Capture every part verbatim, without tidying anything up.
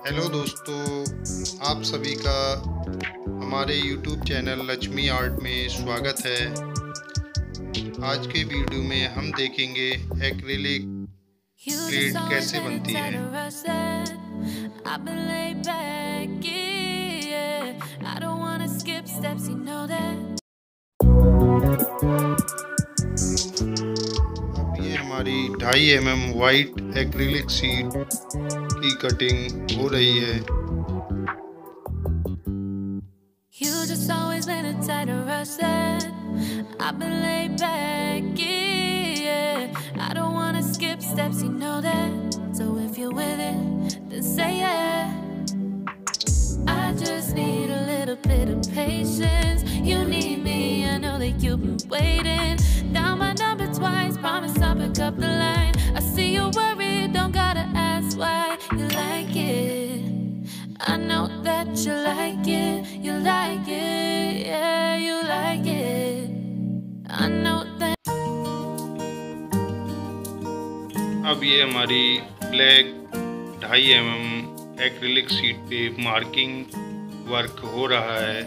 Hello दोस्तों, आप सभी का हमारे यूट्यूब चैनल लक्ष्मी आर्ट में स्वागत है। आज के वीडियो में हम देखेंगे एक्रिलिक प्लेट कैसे बनती है। अब ये हमारी ढाई M M white acrylic sheet की कटिंग हो रही है। You just always been a tighter rush that I've been laid back, yeah. I don't wanna skip steps, you know that. So if you're with it, then say yeah. I just need a little bit of patience. You need me, I know that you've been waiting. Down my number twice, promise I'll pick up the line. I see you worried, don't gotta ask why. You like it, I know that you like it, you like it, yeah, you like it. I know that. अब ये हमारी black ढाई M M acrylic sheet पे marking work हो रहा है।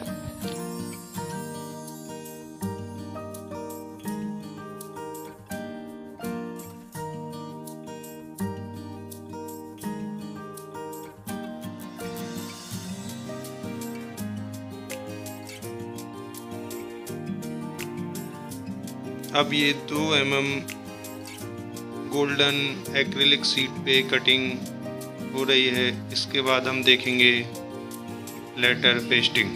अब ये दो M M golden acrylic sheet पे कटिंग हो रही है। इसके बाद हम देखेंगे लेटर पेस्टिंग।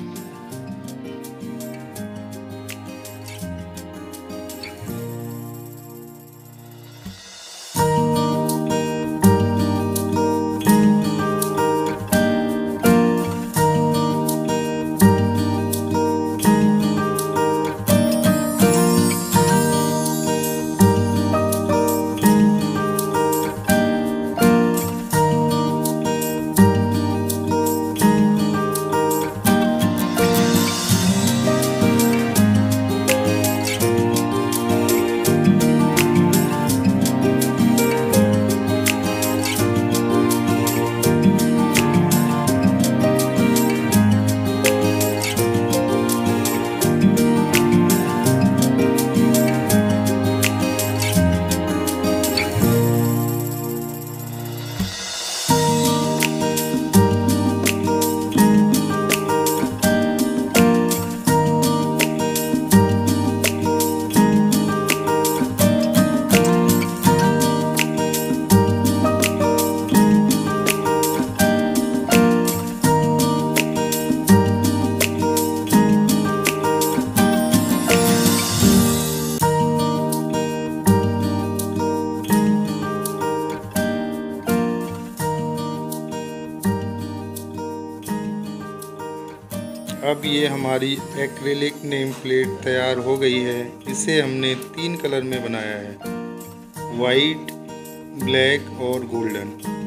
अब ये हमारी एक्रिलिक नेम प्लेट तैयार हो गई है। इसे हमने तीन कलर में बनाया है, वाइट, ब्लैक और गोल्डन।